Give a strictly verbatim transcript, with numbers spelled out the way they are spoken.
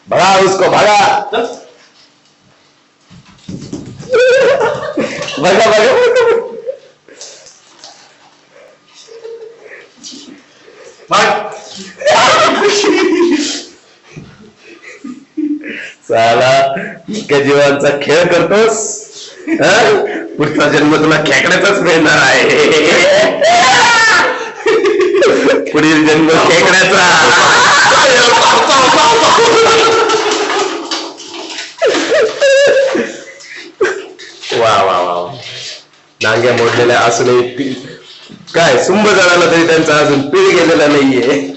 भगा उसको भगा भगा भगा साला इतक्या जीवांचा खेळ करतोस पुढचा जन्म तुला खेकड्याचाच मिळणार आहे पुढील जन्म खेकड्याचा वा वा वा नांग्या मोडलेल्या असूनही काय सुंभ जळाला तरी त्यांचा अजून पीळ गेलेला नाहीये